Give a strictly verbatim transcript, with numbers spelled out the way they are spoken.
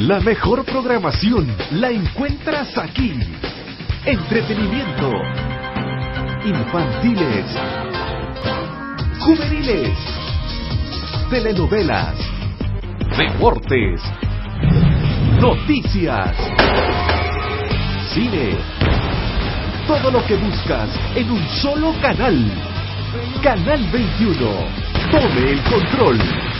La mejor programación la encuentras aquí. Entretenimiento, infantiles, juveniles, telenovelas, deportes, noticias, cine. Todo lo que buscas en un solo canal. Canal veintiuno. Tome el control.